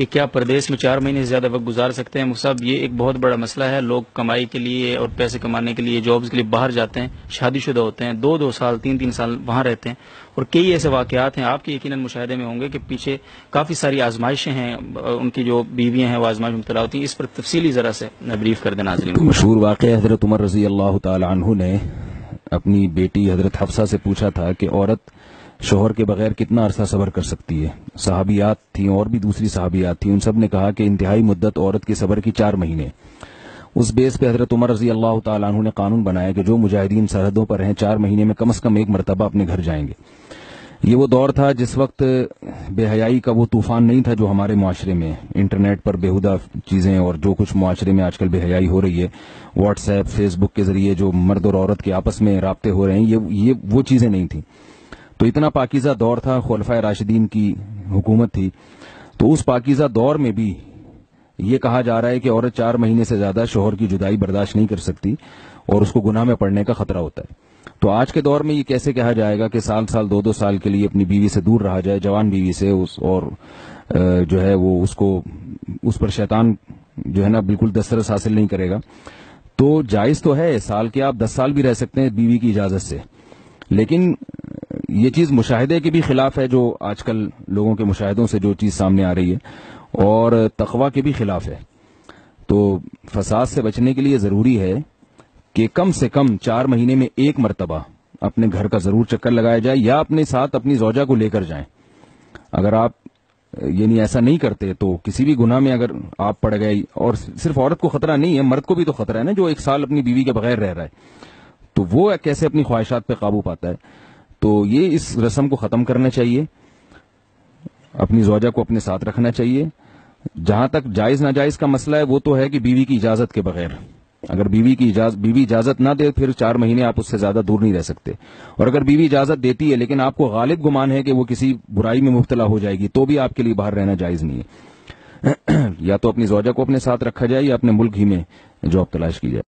کہ کیا پردیس میں 4 مہینے سے زیادہ وقت گزار سکتے ہیں؟ صاحب یہ ایک بہت بڑا مسئلہ ہے. لوگ کمائی کے لیے اور پیسے کمانے کے لیے جابز کے لیے باہر جاتے ہیں, شادی شدہ ہوتے ہیں, 2 سال 3 سال وہاں رہتے ہیں, اور کئی ایسے واقعات ہیں آپ کے یقیناً مشاہدے میں ہوں گے کہ پیچھے کافی ساری آزمائشیں ہیں, ان کی جو بیویاں ہیں وہ آزمائش میں مبتلا ہوتی ہیں. اس پر تفصیلی ذرا سے بریف کر دیں ناظرین کو. مشہور واقعہ حضرت عمر رضی اللہ تعالی عنہ نے اپنی بیٹی حضرت حفصہ سے پوچھا تھا کہ عورت شوہر کے بغیر کتنا عرصہ صبر کر سکتی ہے. صحابیات تھیں اور بھی دوسری صحابیات تھیں, ان سب نے کہا کہ انتہائی مدت عورت کے صبر کی 4 مہینے. اس بیس پہ حضرت عمر رضی اللہ تعالیٰ عنہ نے قانون بنایا کہ جو مجاہدین سرحدوں پر ہیں 4 مہینے میں کم از کم 1 مرتبہ اپنے گھر جائیں گے. یہ وہ دور تھا جس وقت بے حیائی کا وہ طوفان نہیں تھا جو ہمارے معاشرے میں انٹرنیٹ پر بیہودہ چیزیں اور جو کچھ معاشرے میں آج کل بے حیائی ہو رہی ہے, واٹس ایپ فیس بک کے ذریعے جو مرد اور عورت کے آپس میں رابطے ہو رہے ہیں, یہ وہ چیزیں نہیں تھیں. تو اتنا پاکیزہ دور تھا, خلفائے راشدین کی حکومت تھی. تو اس پاکیزہ دور میں بھی یہ کہا جا رہا ہے کہ عورت 4 مہینے سے زیادہ شوہر کی جدائی برداشت نہیں کر سکتی اور اس کو گناہ میں پڑنے کا خطرہ ہوتا ہے. تو آج کے دور میں یہ کیسے کہا جائے گا کہ سال 2 سال کے لیے اپنی بیوی سے دور رہا جائے, جوان بیوی سے, اور جو ہے وہ اس پر شیطان جو ہے نا بالکل دسترس حاصل نہیں کرے گا. تو جائز تو ہے, سال کے آپ 10 سال بھی رہ سکتے ہیں بیوی کی اجازت سے, لیکن یہ چیز مشاہدے کے بھی خلاف ہے, جو آج کل لوگوں کے مشاہدوں سے جو چیز سامنے آ رہی ہے, اور تقوی کے بھی خلاف ہے. تو فساد سے بچنے کے لیے ضروری ہے کہ کم سے کم 4 مہینے میں 1 مرتبہ اپنے گھر کا ضرور چکر لگایا جائے, یا اپنے ساتھ اپنی زوجہ کو لے کر جائیں. اگر آپ یعنی ایسا نہیں کرتے تو کسی بھی گناہ میں اگر آپ پڑ گئے, اور صرف عورت کو خطرہ نہیں ہے, مرد کو بھی تو خطرہ ہے نا, جو 1 سال اپنی بیوی کے بغیر رہ رہا ہے, تو وہ کیسے اپنی خواہشات پہ قابو پاتا ہے. تو یہ اس رسم کو ختم کرنا چاہیے, اپنی زوجہ کو اپنے ساتھ رکھنا چاہیے. جہاں تک جائز ناجائز کا مسئلہ ہے وہ تو ہے کہ بیوی کی اجازت کے بغیر, اگر بیوی اجازت نہ دے پھر 4 مہینے آپ اس سے زیادہ دور نہیں رہ سکتے. اور اگر بیوی اجازت دیتی ہے لیکن آپ کو غالب گمان ہے کہ وہ کسی برائی میں مبتلا ہو جائے گی, تو بھی آپ کے لیے باہر رہنا جائز نہیں ہے. یا تو اپنی زوجہ کو اپنے ساتھ رکھا جائے یا اپنے ملک ہی میں جاب تلاش کی جائے.